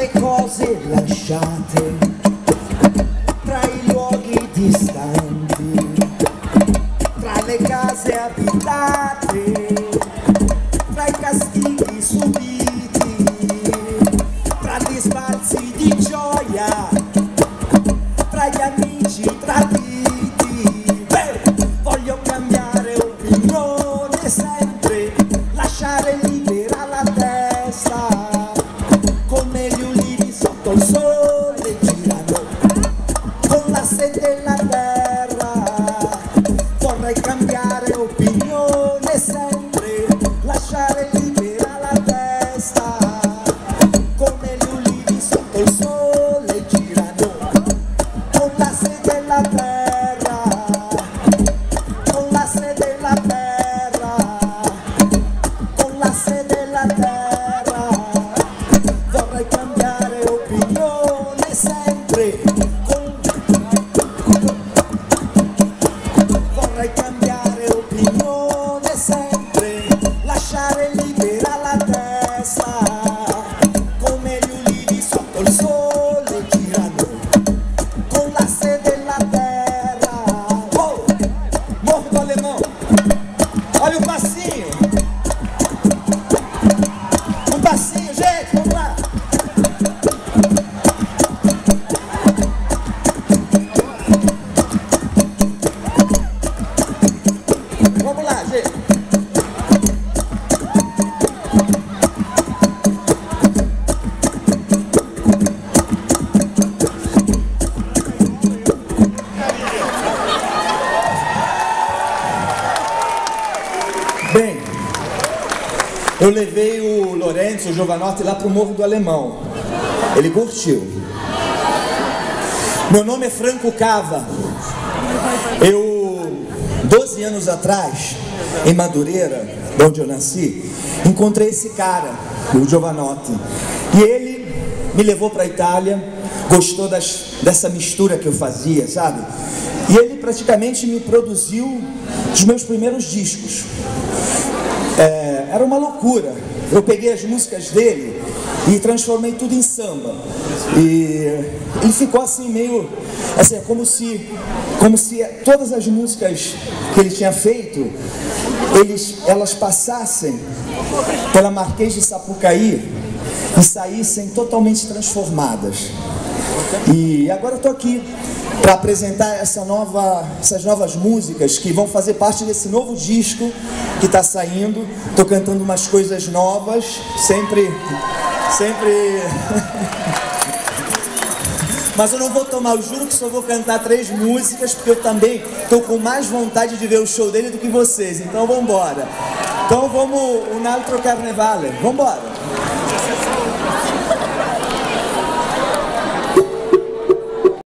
le cose lasciate, tra i luoghi distanti, tra le case abitate, tra i castighi subiti, tra gli spazi di gioia, tra gli amici traditi. Voglio cambiare opinione sempre, lasciare libera la testa, come gli ulivi sotto il sole girano, con la sete della terra. Vorrei cambiare opinione sempre, lasciare libera la testa, come gli ulivi sotto il sole girano, con la sete della terra, con la sete della terra, con la sete della terra. Vorrei cambiare opinione sempre, vorrei cambiare opinione sempre, lasciare libera la testa, come gli ulivi sotto il sole girano, con la sede della terra. Oh, morro do alemão, olha o passinho, gente, vamos lá. Vamos lá, gente. Bem, eu levei o Lorenzo, o Jovanotti, lá pro Morro do Alemão. Ele curtiu. Meu nome é Franco Cava. Eu, 12 anos atrás, em Madureira, de onde eu nasci, encontrei esse cara, o Jovanotti. E ele me levou para a Itália, gostou dessa mistura que eu fazia, sabe? E ele praticamente me produziu os meus primeiros discos. Era uma loucura. Eu peguei as músicas dele e transformei tudo em samba. E ele ficou assim meio, assim, como se todas as músicas que ele tinha feito, elas passassem pela Marquês de Sapucaí e saíssem totalmente transformadas. E agora eu estou aqui para apresentar essas novas músicas que vão fazer parte desse novo disco que está saindo. Estou cantando umas coisas novas, sempre... Mas eu não vou tomar, eu juro que só vou cantar 3 músicas, porque eu também estou com mais vontade de ver o show dele do que vocês. Então vamos embora. Então vamos, un altro carnevale, vamos embora.